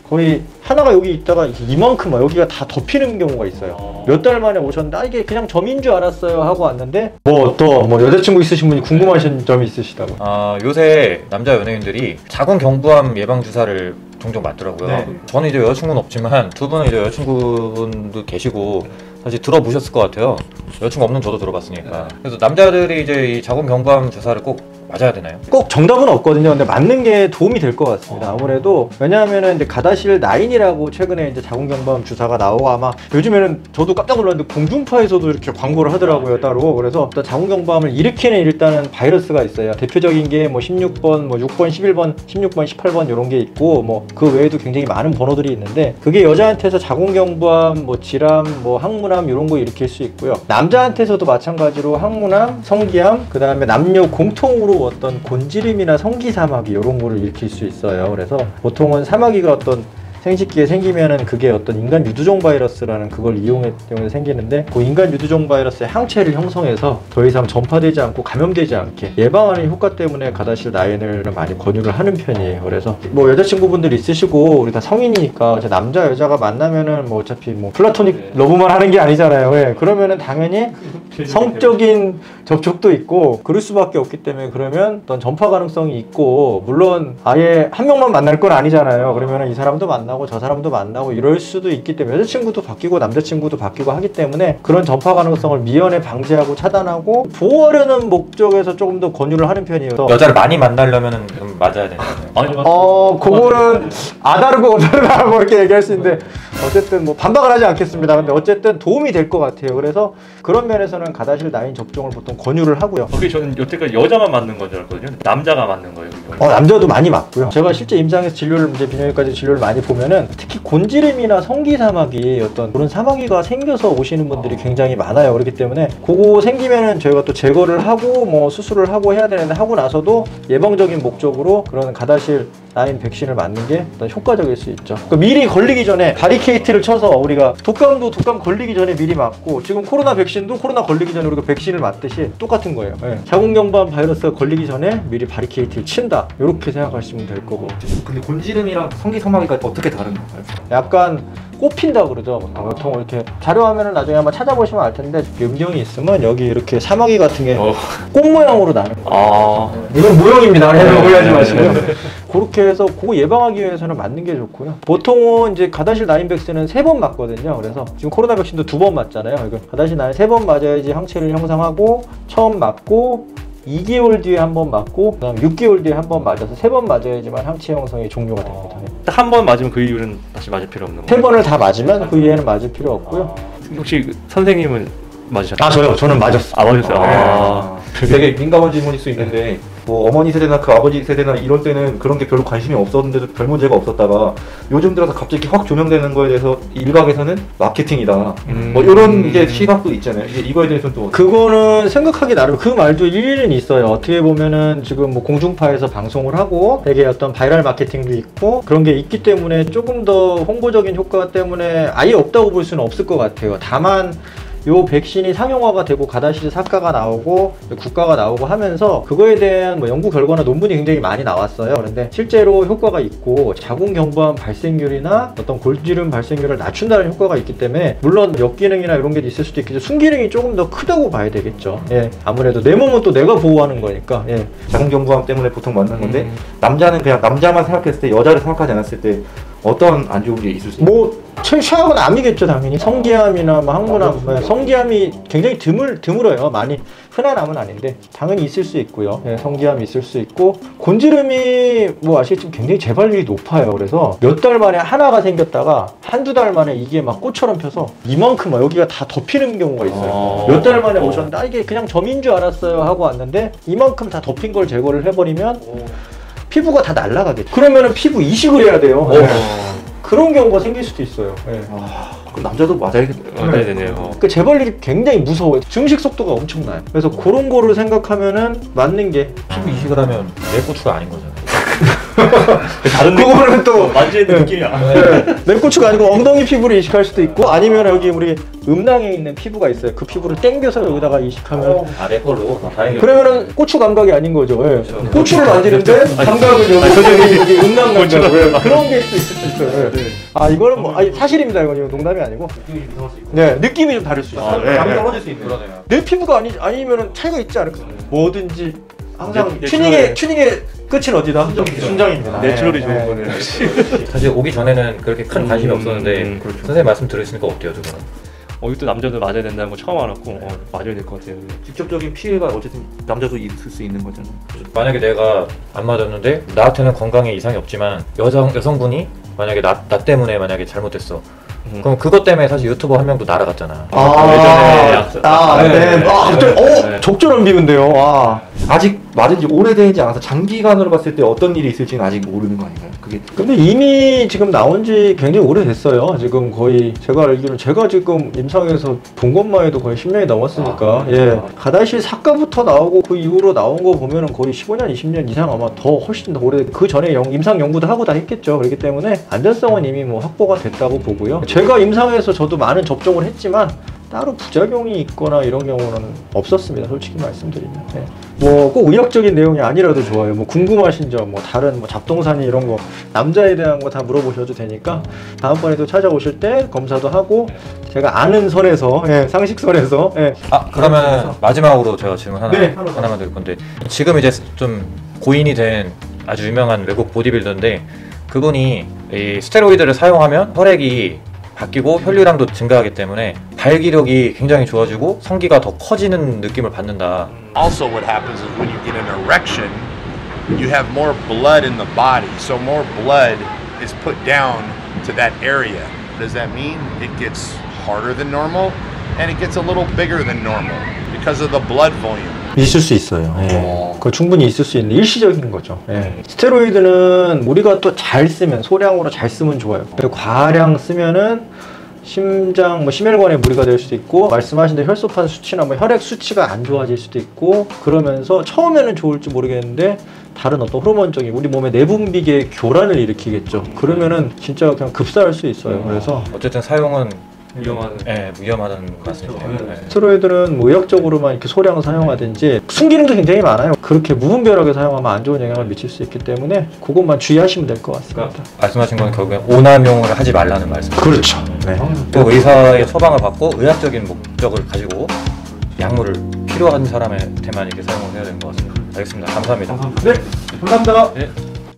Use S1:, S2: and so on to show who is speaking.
S1: 거의 하나가 여기 있다가 이만큼 여기가 다 덮이는 경우가 있어요. 몇 달 만에 오셨는데 이게 그냥 점인 줄 알았어요 하고 왔는데 뭐 여자친구 있으신 분이 궁금하신 점이 있으시다고.
S2: 요새 남자 연예인들이 자궁 경부암 예방 주사를 종종 맞더라고요.
S1: 네.
S2: 저는 이제 여자친구는 없지만 두 분은 이제 여자친구분도 계시고 사실 들어보셨을 것 같아요. 여자친구 없는 저도 들어봤으니까. 그래서 남자들이 이제 이 자궁 경부암 주사를 꼭 맞아야 되나요?
S1: 꼭 정답은 없거든요. 근데 맞는 게 도움이 될 것 같습니다. 아무래도 왜냐하면은 이제 가다실 9이라고 최근에 이제 자궁경부암 주사가 나오고 아마 요즘에는 저도 깜짝 놀랐는데 공중파에서도 이렇게 광고를 하더라고요 따로. 그래서 자궁경부암을 일으키는 일단은 바이러스가 있어요. 대표적인 게 뭐 16번, 뭐 6번, 11번, 16번, 18번 이런 게 있고 뭐 그 외에도 굉장히 많은 번호들이 있는데 그게 여자한테서 자궁경부암, 뭐 질암, 뭐 항문암 이런 거 일으킬 수 있고요. 남자한테서도 마찬가지로 항문암, 성기암, 그 다음에 남녀 공통으로 어떤 곤지름이나 성기 사마귀 이런 거를 일으킬 수 있어요. 그래서 보통은 사마귀가 어떤 생식기에 생기면은 그게 어떤 인간 유두종 바이러스라는 그걸 이용해서 생기는데 그 인간 유두종 바이러스의 항체를 형성해서 더 이상 전파되지 않고 감염되지 않게 예방하는 효과 때문에 가다실 9을 많이 권유를 하는 편이에요. 그래서 뭐 여자친구분들 있으시고 우리 다 성인이니까 남자 여자가 만나면은 뭐 어차피 뭐 플라토닉 러브만 하는 게 아니잖아요. 왜? 그러면은 당연히 성적인 접촉도 있고 그럴 수밖에 없기 때문에 그러면 어떤 전파 가능성이 있고 물론 아예 한 명만 만날 건 아니잖아요. 그러면은 이 사람도 만나고 저 사람도 만나고 이럴 수도 있기 때문에 여자친구도 바뀌고 남자친구도 바뀌고 하기 때문에 그런 전파 가능성을 미연에 방지하고 차단하고 보호하려는 목적에서 조금 더 권유를 하는 편이에요.
S2: 여자를 많이 만나려면 좀 맞아야 되나요?
S1: 그거는 아다르고 어다르다고 이렇게 얘기할 수 있는데 어쨌든 뭐 반박을 하지 않겠습니다. 근데 어쨌든 도움이 될 것 같아요. 그래서 그런 면에서는 가다실 9 접종을 보통 권유를 하고요.
S3: 저는 여태까지 여자만 맞는 건 줄 알았거든요. 남자가 맞는 거예요.
S1: 남자도 많이 맞고요. 제가 실제 임상에서 진료를 이제 비뇨기과에서 진료를 많이 보면은 특히 곤지름이나 성기 사마귀 어떤 그런 사마귀가 생겨서 오시는 분들이 굉장히 많아요. 그렇기 때문에 그거 생기면은 저희가 또 제거를 하고 뭐 수술을 하고 해야 되는데 하고 나서도 예방적인 목적으로 그런 가다실 9 백신을 맞는 게 어떤 효과적일 수 있죠. 그러니까 미리 걸리기 전에 바리케이트를 쳐서 우리가 독감도 독감 걸리기 전에 미리 맞고 지금 코로나 백신도 코로나 걸리기 전에 우리가 백신을 맞듯이 똑같은 거예요. 자궁경부암 바이러스가 걸리기 전에 미리 바리케이트를 친다. 이렇게 생각하시면 될 거고.
S4: 근데 곤지름이랑 성기 사마귀가 어떻게 다른 건가요?
S1: 약간 꼽힌다 그러죠. 보통 이렇게 자료화면을 나중에 한번 찾아보시면 알 텐데 음경이 있으면 여기 이렇게 사마귀 같은 게 꽃 모양으로 나는 거예요. 이건 모형입니다. 오해하지 마시고요. 그렇게 해서 그거 예방하기 위해서는 맞는 게 좋고요. 보통은 이제 가다실 9 백신은 3번 맞거든요. 그래서 지금 코로나 백신도 2번 맞잖아요. 가다실 9 3번 맞아야지 항체를 형성하고 처음 맞고 2개월 뒤에 한 번 맞고 그다음 6개월 뒤에 한 번 맞아서 3번 맞아야지만 항체 형성이 종료가 됩니다.
S3: 한 번 맞으면 그 이후는 다시 맞을 필요 없는 거예요?
S1: 3번을 다 맞으면 그 이후에는 맞을 필요 없고요.
S3: 혹시 선생님은 맞으셨나요?
S1: 저는 맞았어요.
S3: 맞았어요.
S4: 되게 민감한 질문일 수 있는데 뭐 어머니 세대나 그 아버지 세대나 이럴 때는 그런 게 별로 관심이 없었는데도 별 문제가 없었다가 요즘 들어서 갑자기 확 조명되는 거에 대해서 일각에서는 마케팅이다 뭐 이런 이제 시각도 있잖아요. 이거에 대해서는 또
S1: 그거는 생각하기 나름 그 말도 일리는 있어요. 어떻게 보면은 지금 뭐 공중파에서 방송을 하고 되게 어떤 바이럴 마케팅도 있고 그런 게 있기 때문에 조금 더 홍보적인 효과 때문에 아예 없다고 볼 수는 없을 것 같아요. 다만 요 백신이 상용화가 되고 가다실 사과가 나오고 국가가 나오고 하면서 그거에 대한 뭐 연구 결과나 논문이 굉장히 많이 나왔어요. 그런데 실제로 효과가 있고 자궁경부암 발생률이나 어떤 골지름 발생률을 낮춘다는 효과가 있기 때문에 물론 역기능이나 이런 게 있을 수도 있겠지만 순기능이 조금 더 크다고 봐야 되겠죠. 아무래도 내 몸은 또 내가 보호하는 거니까.
S4: 자궁경부암 때문에 보통 맞는 건데 남자는 그냥 남자만 생각했을 때 여자를 생각하지 않았을 때 어떤 안 좋은 게 있을 수 있나요?
S1: 최악은 암이겠죠, 당연히. 성기암이나 뭐 항문암, 성기암이 굉장히 드물어요. 많이 흔한 암은 아닌데 당연히 있을 수 있고요. 성기암이 있을 수 있고 곤지름이 뭐 아시겠지만 굉장히 재발률이 높아요. 그래서 몇 달 만에 하나가 생겼다가 한두 달 만에 이게 막 꽃처럼 펴서 이만큼 여기가 다 덮이는 경우가 있어요. 몇 달 만에 오셨는데 이게 그냥 점인 줄 알았어요 하고 왔는데 이만큼 다 덮인 걸 제거를 해버리면 피부가 다 날아가겠죠. 그러면은 피부 이식을 해야 돼요. 그런 경우가 생길 수도 있어요.
S4: 그럼 남자도 맞아야
S3: 되네요.
S1: 그 재발률이 굉장히 무서워요. 증식 속도가 엄청나요. 그래서 그런 거를 생각하면은 맞는 게
S2: 피부 이식을 하면 내 고추가 아닌 거잖아요.
S3: 다른
S1: 그거는 또
S3: 만지는 느낌이야.
S1: 맹고추가 아니고 엉덩이 피부를 이식할 수도 있고 아니면 여기 우리 음낭에 있는 피부가 있어요. 그 피부를 당겨서 여기다가 이식하면
S2: 아래 걸로 다행히
S1: 그러면은 고추 감각이 아닌 거죠. 예. 고추를 만지는데 감각은 여기 음낭 감각 그런 게 있을 수 있어요. 예. 아 이거는 뭐 아니, 사실입니다. 이건 농담이 아니고. 네 느낌이 좀 다를 수 있어요.
S4: 감이 떨어질 수 있는.
S2: 그러네요.
S1: 내 피부가 아니면은 차이가 있지 않을까? 뭐든지 항상
S3: 내
S1: 튜닝의 끝은 어디다? 순정입니다.
S3: 내추럴이
S1: 네.
S3: 좋은 거는.
S2: 사실 오기 전에는 그렇게 큰 관심이 없었는데
S3: 그렇죠.
S2: 선생님 말씀 들으시니까 어때요, 두 분은?
S3: 이것도 남자들 맞아야 된다는 거 처음 알았고 맞아야 될 것 같아요.
S4: 직접적인 피해가 어쨌든 남자도 있을 수 있는 거잖아요.
S2: 만약에 내가 안 맞았는데 나한테는 건강에 이상이 없지만 여성분이 만약에 나 때문에 만약에 잘못됐어. 그럼 그것 때문에 사실 유튜버 한 명도 날아갔잖아.
S1: 적절한 비유인데요. 와.
S4: 아직 맞은 지 오래되지 않아서 장기간으로 봤을 때 어떤 일이 있을지는 아직 모르는 거 아닌가요? 그게
S1: 근데 이미 지금 나온 지 굉장히 오래됐어요. 지금 거의 제가 알기로는 제가 지금 임상에서 본 것만 해도 거의 10년이 넘었으니까 예. 가다실 사과부터 나오고 그 이후로 나온 거 보면은 거의 15년, 20년 이상 아마 더 훨씬 더 오래 그 전에 임상 연구도 하고 다 했겠죠. 그렇기 때문에 안전성은 이미 뭐 확보가 됐다고 보고요. 제가 임상에서 저도 많은 접종을 했지만 따로 부작용이 있거나 이런 경우는 없었습니다. 솔직히 말씀드리면. 네. 뭐 꼭 의학적인 내용이 아니라도 좋아요. 뭐 궁금하신 점, 뭐 다른 뭐 잡동사니 이런 거 남자에 대한 거 다 물어보셔도 되니까 다음번에도 찾아오실 때 검사도 하고 제가 아는 선에서 예, 상식선에서 예.
S2: 아 그러면 마지막으로 제가 질문
S1: 네.
S2: 하나만 드릴 건데 지금 이제 좀 고인이 된 아주 유명한 외국 보디빌더인데 그분이 이 스테로이드를 사용하면 혈액이 바뀌고 혈류량도 증가하기 때문에 발기력이 굉장히 좋아지고 성기가 더 커지는 느낌을 받는다.
S5: Also, what happens is when you get an erection, you have more blood in the body, so more blood is put down to that area. What does that mean? It gets harder than normal, and it gets a little bigger than normal because of the blood volume.
S1: 있을 수 있어요. 예. 그거 충분히 있을 수 있는 일시적인 거죠. 예. 스테로이드는 우리가 또 잘 쓰면 소량으로 잘 쓰면 좋아요. 근데 과량 쓰면은 심장, 뭐 심혈관에 무리가 될 수도 있고 말씀하신 대로 혈소판 수치나 뭐 혈액 수치가 안 좋아질 수도 있고 그러면서 처음에는 좋을지 모르겠는데 다른 어떤 호르몬적인 우리 몸의 내분비계 교란을 일으키겠죠. 그러면은 진짜 그냥 급사할 수 있어요. 그래서
S2: 어쨌든 사용은
S3: 위험한.
S2: 위험하다는 말씀이세요. 네.
S1: 스테로이드는 뭐 의학적으로만 이렇게 소량 사용하든지 순기능도 굉장히 많아요. 그렇게 무분별하게 사용하면 안 좋은 영향을 미칠 수 있기 때문에 그것만 주의하시면 될 것 같습니다.
S2: 말씀하신 건 결국엔 오남용을 하지 말라는 말씀.
S1: 그렇죠. 네.
S2: 또 의사의 처방을 받고 의학적인 목적을 가지고 약물을 필요한 사람한테만 이렇게 사용을 해야 되는 것 같습니다. 알겠습니다. 감사합니다.
S1: 네, 감사합니다.
S2: 네.